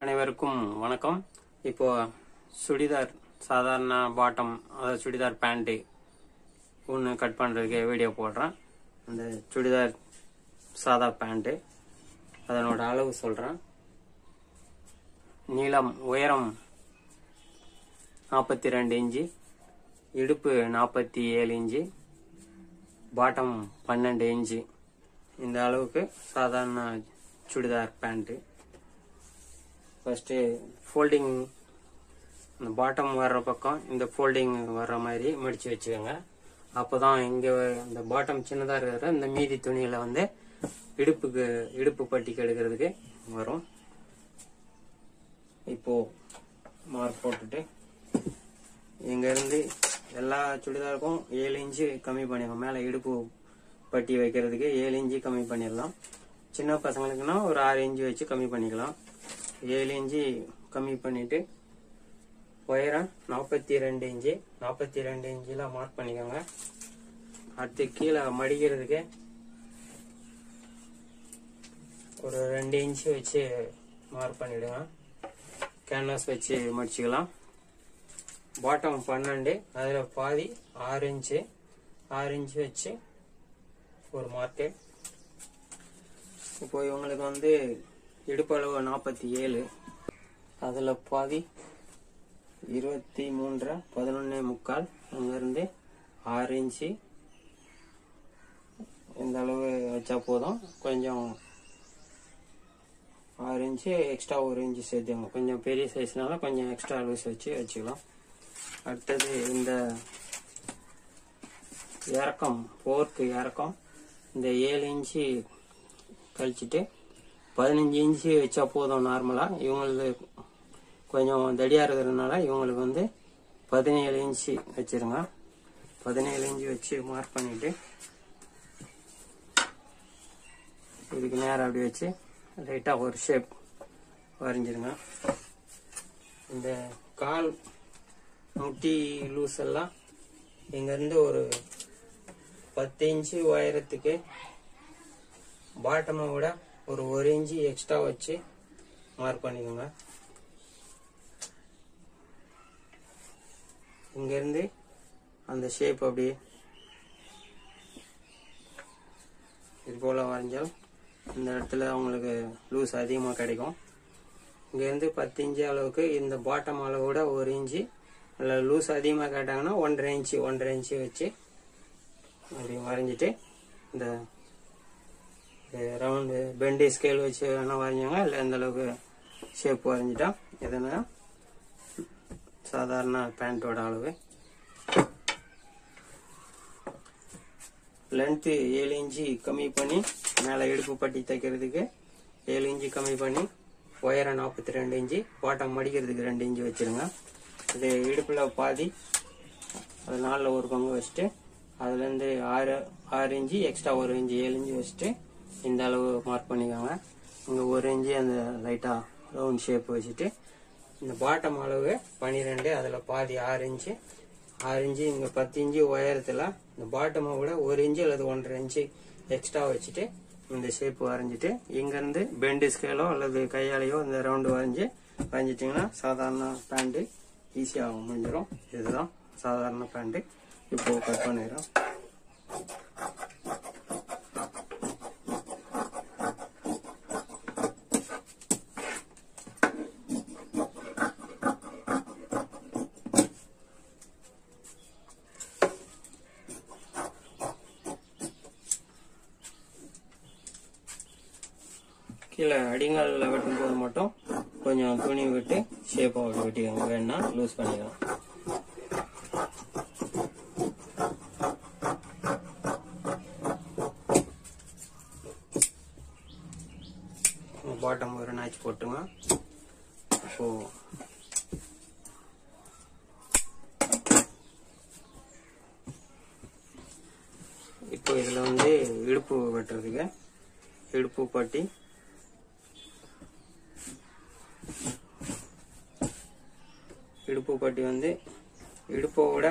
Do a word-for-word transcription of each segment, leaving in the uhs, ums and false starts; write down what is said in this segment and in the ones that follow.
அனைவருக்கும் வணக்கம். இப்போ சுடிதார் சாதாரண பாட்டம் அதாவது சுடிதார் பேண்ட்டு ஒன்று கட் பண்ணுறதுக்கு வீடியோ போடுறேன். அந்த சுடிதார் சாதா பேண்ட்டு அதனோட அளவு சொல்கிறேன். நீளம் உயரம் நாற்பத்தி ரெண்டு இன்ச்சு, இடுப்பு நாற்பத்தி ஏழு இன்ச்சு, பாட்டம் பன்னெண்டு இன்ச்சு. இந்த அளவுக்கு சாதாரண சுடிதார் பேண்ட்டு. ஃபஸ்ட்டு ஃபோல்டிங் இந்த பாட்டம் வர்ற பக்கம் இந்த ஃபோல்டிங் வர்ற மாதிரி மடித்து வச்சுக்கோங்க. அப்போ தான் இங்கே இந்த பாட்டம் சின்னதாக இருக்கிற இந்த மீதி துணியில் வந்து இடுப்புக்கு இடுப்பு பட்டிக்கு எடுக்கிறதுக்கு வரும். இப்போது மார்க் போட்டுட்டு இங்கேருந்து எல்லா சுடிதாருக்கும் ஏழு இன்ச்சு கம்மி பண்ணிடலாம். மேலே இடுப்பு பட்டி வைக்கிறதுக்கு ஏழு இன்ச்சு கம்மி பண்ணிடலாம். சின்ன பசங்களுக்குன்னா ஒரு ஆறு இன்ச்சு வச்சு கம்மி பண்ணிக்கலாம். ஏழு இன்ச்சு கம்மி பண்ணிட்டு உயரம் நாற்பத்தி ரெண்டு இன்ச்சு நாற்பத்தி ரெண்டு இன்ச்சில் மார்க் பண்ணிக்கோங்க. அடுத்து கீழே மடிக்கிறதுக்கு ஒரு ரெண்டு இன்ச்சு வச்சு மார்க் பண்ணிடுங்க. கேன்வாஸ் வச்சு மடிச்சுக்கலாம். பாட்டம் பன்னெண்டு, அதில் பாதி ஆறு இன்ச்சு ஆறு இன்ச்சு வச்சு ஒரு மார்க்கு. இப்போ இவங்களுக்கு வந்து இடுப்பளவு நாற்பத்தி ஏழு, அதில் பாதி இருபத்தி மூன்றரை பதினொன்னே முக்கால், அங்கேருந்து ஆறு இன்ச்சு இந்த அளவு வச்சா போதும். கொஞ்சம் ஆறு இன்ச்சு எக்ஸ்ட்ரா ஒரு இன்ச்சு சேர்த்துங்க. கொஞ்சம் பெரிய சைஸ்னால கொஞ்சம் எக்ஸ்ட்ரா லூஸ் வச்சு வச்சுக்கலாம். அடுத்தது இந்த இறக்கம், போர்க்கு இறக்கம் இந்த ஏழு இன்ச்சு கழிச்சிட்டு பதினஞ்சு இன்ச்சு வச்சா போதும். நார்மலாக இவங்களுக்கு கொஞ்சம் தடியாக இருக்கிறதுனால இவங்களுக்கு வந்து பதினேழு இன்ச்சு வச்சுருங்க. பதினேழு இன்ச்சு வச்சு மார்க் பண்ணிவிட்டு இதுக்கு நேரம் அப்படி வச்சு லைட்டாக ஒரு ஷேப் வரைஞ்சிருங்க. இந்த கால் முட்டி லூஸ் எல்லாம் இங்கேருந்து ஒரு பத்து இன்ச்சு உயரத்துக்கு பாட்டமை விட ஒரு ஒரு இன்ச்சு எக்ஸ்ட்ரா வச்சு மார்க் பண்ணிக்கோங்க. இங்கேருந்து அந்த ஷேப் அப்படியே இது போல் வரைஞ்சால் இந்த இடத்துல அவங்களுக்கு லூஸ் அதிகமாக கிடைக்கும். இங்கேருந்து பத்து இன்ச்சு அளவுக்கு இந்த பாட்டம் அளவோட ஒரு இன்ச்சு இல்லை லூஸ் அதிகமாக கேட்டாங்கன்னா ஒன்றரை இன்ச்சு ஒன்றரை இன்ச்சு வச்சு அப்படி வரைஞ்சிட்டு இந்த ரவுண்டு பெண்டு ஸ்கேல் வச்சு வேணா வரைஞ்சாங்க. இல்லை இந்த அளவுக்கு ஷேப் வரைஞ்சிட்டா எதுனா சாதாரண பேண்ட்டோட அளவு. லென்த்து ஏழு இன்ச்சு கம்மி பண்ணி மேலே இடுப்பு பட்டி தைக்கிறதுக்கு ஏழு இன்ச்சு கம்மி பண்ணி உயரம் நாற்பத்தி ரெண்டு இன்ச்சு, பாட்டம் மடிக்கிறதுக்கு ரெண்டு இன்ச்சு வச்சுருங்க. இது இடுப்பில் பாதி, அது நாலில் ஒரு பங்கு வச்சுட்டு அதுலேருந்து ஆறு ஆறு இன்ச்சு எக்ஸ்ட்ரா ஒரு இன்ச்சு ஏழு இன்ச்சு வச்சுட்டு இந்த அளவு மார்க் பண்ணிக்கோங்க. இங்கே ஒரு இன்ச்சு அந்த லைட்டாக ரவுண்ட் ஷேப் வச்சுட்டு இந்த பாட்டம் அளவு பன்னிரெண்டு, அதில் பாதி ஆறு இன்ச்சு ஆறு இன்ச்சு இங்கே பத்து இன்ச்சு உயரத்தில் இந்த பாட்டமை விட ஒரு இன்ச்சு அல்லது ஒன்றரை இன்ச்சு எக்ஸ்ட்ரா வச்சுட்டு இந்த ஷேப் வரைஞ்சிட்டு இங்கேருந்து பெண்டு ஸ்கேலோ அல்லது கையாலையோ இந்த ரவுண்டு வரைஞ்சி வரைஞ்சிட்டிங்கன்னா சாதாரண பேண்ட்டு ஈஸியாக முடிஞ்சிடும். இதுதான் சாதாரண பேண்ட்டு. இப்போ கட் பண்ணிடுறோம். கீழே அடிங்காலில் வெட்டும் போது மட்டும் கொஞ்சம் துணி விட்டு ஷேப்பாக வெட்டிக்கோங்க. வேணா லூஸ் பண்ணிக்கலாம். பாட்டம் ஒரு நாச்சு போட்டுங்க. இப்போ இப்போ இதில் வந்து இடுப்பு வெட்டுறதுக்கு இடுப்பு பட்டி இடுப்பு பட்டி வந்து இடுப்போட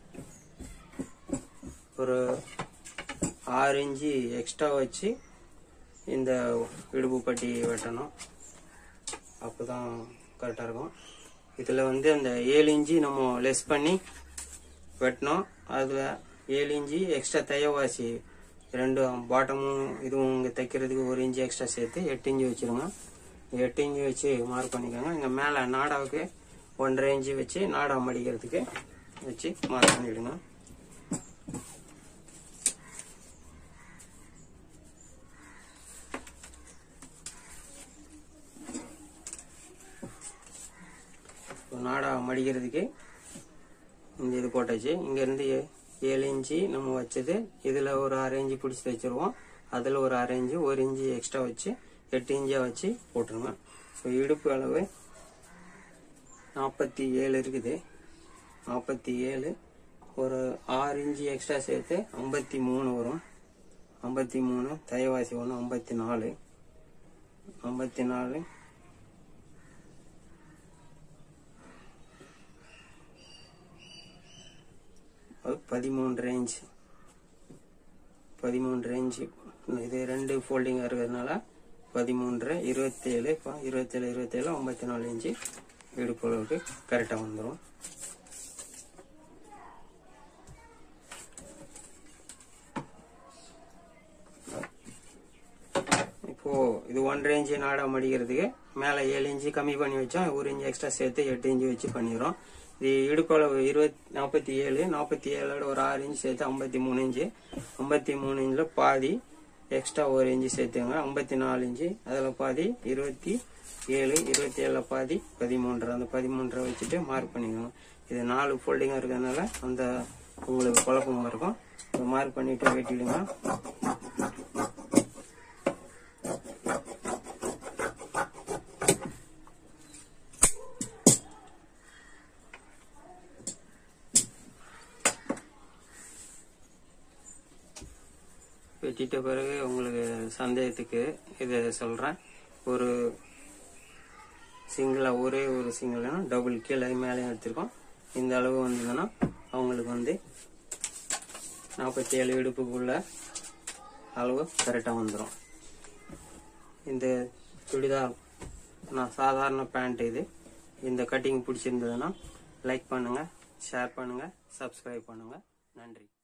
ஒரு ஆறு இன்ச்சு எக்ஸ்ட்ரா வச்சு இந்த இடுப்பு பட்டி வெட்டணும். அப்போ தான் கரெக்டாக இருக்கும். இதில் வந்து அந்த ஏழு இன்ச்சு நம்ம லெஸ் பண்ணி வெட்டினோம். அதில் ஏழு இன்ச்சு எக்ஸ்ட்ரா தையவாசி ரெண்டும் பாட்டமும் இதுவும் இங்கே தைக்கிறதுக்கு ஒரு இன்ச்சு எக்ஸ்ட்ரா சேர்த்து எட்டு இன்ச்சு வச்சுருங்க. எட்டு இன்ச்சு வச்சு மார்க் பண்ணிக்கோங்க. இங்கே மேலே நாடாவுக்கு ஒன்றரை இன்ச்சு வச்சு நாடா மடிக்கிறதுக்கு வச்சு மார்க் பண்ணிவிடுங்க. நாடா மடிக்கிறதுக்கு இந்த இது போட்டாச்சு. இங்கேருந்து ஏழு இன்ச்சு நம்ம வச்சது இதில் ஒரு அரை இன்ச்சு பிடிச்சி வச்சுருவோம். அதில் ஒரு அரை இன்ச்சு ஒரு இன்ச்சு எக்ஸ்ட்ரா வச்சு எட்டு இன்ச்சாக வச்சு போட்டுருங்க. ஸோ இடுப்பு அளவு நாற்பத்தி ஏழு இருக்குது. நாற்பத்தி ஏழு ஒரு ஆறு இன்ச்சு எக்ஸ்ட்ரா சேர்த்து ஐம்பத்தி மூணு வரும். ஐம்பத்தி மூணு தையவாசி ஒன்று ஐம்பத்தி நாலு ஐம்பத்தி நாலு பதிமூன்று இன்ச்சு பதிமூன்று இன்ச்சு இது ரெண்டு ஃபோல்டிங்காக இருக்கிறதுனால பதிமூன்று இருபத்தேழு இப்போ இருபத்தேழு இருபத்தேழு ஐம்பத்தி நாலு இன்ச்சு இடுப்பு அளவுக்கு கரெக்டாக வந்துடும். இப்போ இது ஒன்றரை இன்ச்சு நாடா மடிக்கிறதுக்கு மேலே ஏழு இன்ச்சு கம்மி பண்ணி வச்சோம். ஒரு இன்ச்சு எக்ஸ்ட்ரா சேர்த்து எட்டு இன்ச்சு வச்சு பண்ணிடுறோம். இது இடுப்பு அளவு இருபத்தி நாற்பத்தி ஏழு நாற்பத்தி ஏழோட ஒரு ஆறு இன்ச்சு சேர்த்து ஐம்பத்தி மூணு இன்ச்சு ஐம்பத்தி மூணு இன்ச்சில் பாதி எக்ஸ்ட்ரா ஒரு இன்ச்சு சேர்த்துங்க. ஐம்பத்தி நாலு இன்ச்சு அதில் பாதி இருபத்தி ஏழு இருபத்தி ஏழில் பாதி பதிமூன்று அந்த பதிமூன்றை வச்சுட்டு மார்க் பண்ணிக்கணும். இது நாலு ஃபோல்டிங்காக இருக்கிறதுனால அந்த உங்களுக்கு குழப்பமாக இருக்கும். மார்க் பண்ணிட்டு வெட்டிடுங்க. வெட்டிட்ட பிறகு உங்களுக்கு சந்தேகத்துக்கு இதை சொல்கிறேன். ஒரு சிங்கிளாக ஒரே ஒரு சிங்கிள்னா டபுள் கீழே மேலேயும் எடுத்திருக்கோம். இந்த அளவு வந்ததுன்னா அவங்களுக்கு வந்து நாற்பத்தி ஏழு இடுப்புக்குள்ள அளவு கரெக்டாக வந்துடும். இந்த சுடிதார் நான் சாதாரண பேண்ட் இது. இந்த கட்டிங் பிடிச்சிருந்ததுன்னா லைக் பண்ணுங்கள், ஷேர் பண்ணுங்கள், சப்ஸ்கிரைப் பண்ணுங்கள். நன்றி.